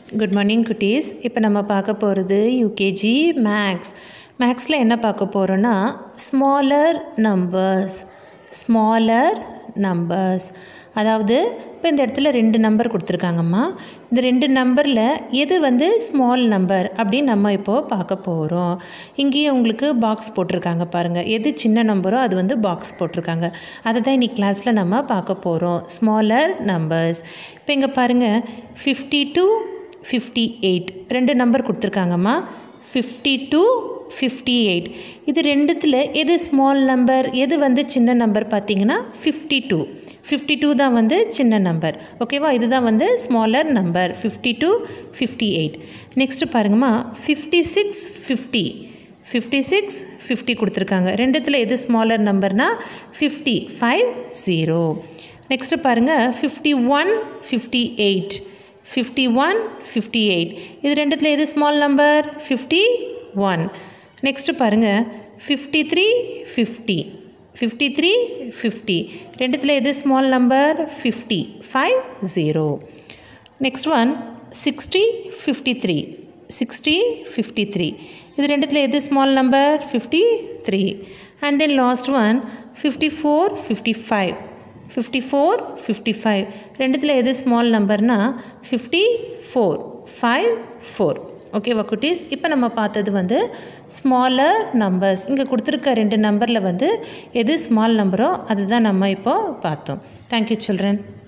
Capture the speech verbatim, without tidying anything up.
Good morning குட்டீஸ். இப்போ நம்ம பார்க்க போகிறது யூகேஜி மேக்ஸ். மேக்ஸில் என்ன பார்க்க போகிறோன்னா ஸ்மாலர் நம்பர்ஸ் ஸ்மாலர் நம்பர்ஸ் அதாவது இப்போ இந்த இடத்துல ரெண்டு நம்பர் கொடுத்துருக்காங்கம்மா. இந்த ரெண்டு நம்பரில் எது வந்து ஸ்மால் நம்பர் அப்படின்னு நம்ம இப்போது பார்க்க போகிறோம். இங்கேயே உங்களுக்கு பாக்ஸ் போட்டிருக்காங்க பாருங்கள். எது சின்ன நம்பரோ அது வந்து பாக்ஸ் போட்டிருக்காங்க. அதை தான் இன்றைக்கி கிளாஸில் நம்ம பார்க்க போகிறோம். Smaller numbers. இப்போ இங்கே பாருங்கள், ஃபிஃப்டி டூ ஃபிஃப்டி எயிட் ரெண்டு நம்பர் கொடுத்துருக்காங்கம்மா. ஃபிஃப்டி டூ ஃபிஃப்டி எயிட் இது ரெண்டுத்தில் எது ஸ்மால் நம்பர், எது வந்து சின்ன நம்பர் பார்த்தீங்கன்னா ஃபிஃப்டி டூ ஃபிஃப்டி டூ தான் வந்து சின்ன நம்பர். ஓகேவா, இதுதான் வந்து smaller number fifty two fifty eight. Next பாருங்கம்மா, fifty six fifty fifty six fifty கொடுத்துருக்காங்க. ரெண்டுத்தில் எது ஸ்மாலர் நம்பர்னால் ஃபிஃப்டி ஃபைவ் ஜீரோ. நெக்ஸ்ட்டு பாருங்கள், fifty one fifty eight fifty one fifty eight இது ரெண்டுத்தில் எது small number fifty one. Next பாருங்கள், fifty three fifty fifty three fifty ரெண்டுத்தில் எது small number fifty five zero. Next one sixty fifty three sixty fifty three இது ரெண்டுத்தில் எது small number fifty three. And then last one fifty four fifty five fifty four fifty five ரெண்டுத்தில் எது small நம்பர்னால் fifty four five four. ஓகேவா குட்டீஸ், இப்போ நம்ம பார்த்தது வந்து ஸ்மாலர் நம்பர்ஸ். இங்கே கொடுத்துருக்க ரெண்டு நம்பரில் வந்து எது ஸ்மால் நம்பரோ அதுதான் நம்ம இப்போது பார்த்தோம். Thank you children.